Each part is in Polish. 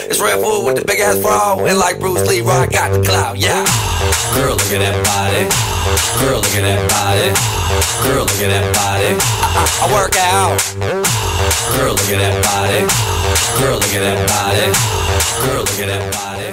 It's Red Food with the big ass bra, and like Bruce Lee, I got the clout, yeah. Girl, look at that body. Girl, look at that body. Girl, look at that body. I work out. Girl, look at that body. Girl, look at that body. Girl, look at that body.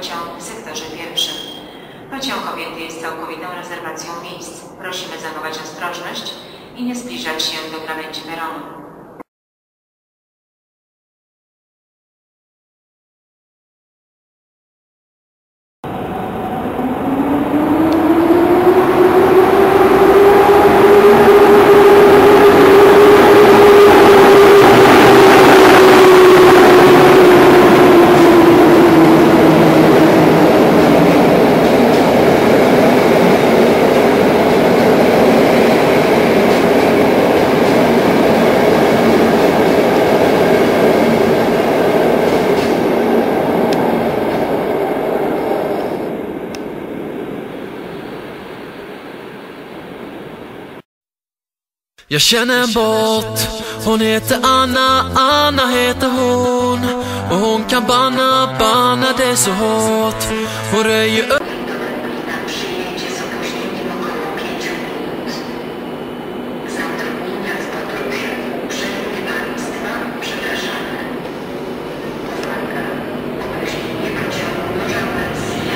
pociąg w sektorze pierwszym. Pociąg objęty jest całkowitą rezerwacją miejsc. Prosimy zachować ostrożność i nie zbliżać się do krawędzi peronu. Jag känner en båt, hon heter Anna, Anna heter hon. Och hon kan banna det så hårt. Hon röjer upp. Na przyjęcie z opóźnieniem około 5 minut. Zatrudnienia w podróży. Uprzejmie Państwa przepraszamy. Uwaga, opóźnienie pociągu do Żałazji.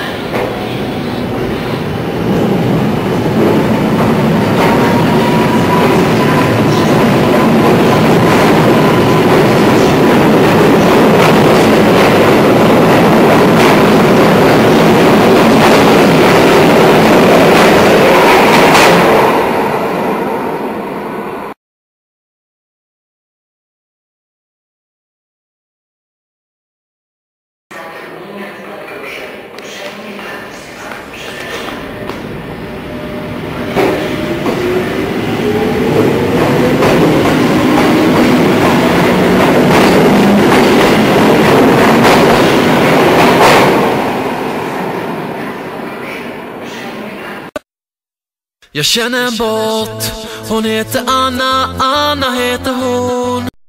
Jag känner en båt, hon heter Anna, Anna heter hon.